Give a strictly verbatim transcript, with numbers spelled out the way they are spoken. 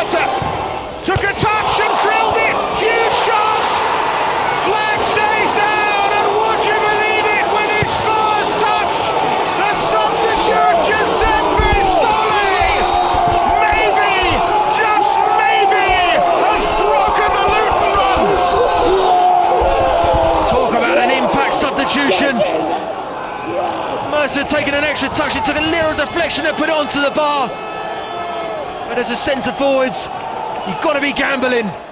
Arteta took a touch and drilled it. Huge chance. Flag stays down, and would you believe it, with his first touch, the substitute Giuseppe Solé, maybe, just maybe, has broken the Luton run. Talk about an impact substitution. Mercer taking an extra touch, it took a little deflection and put it onto the bar. But as a centre forward, you've got to be gambling.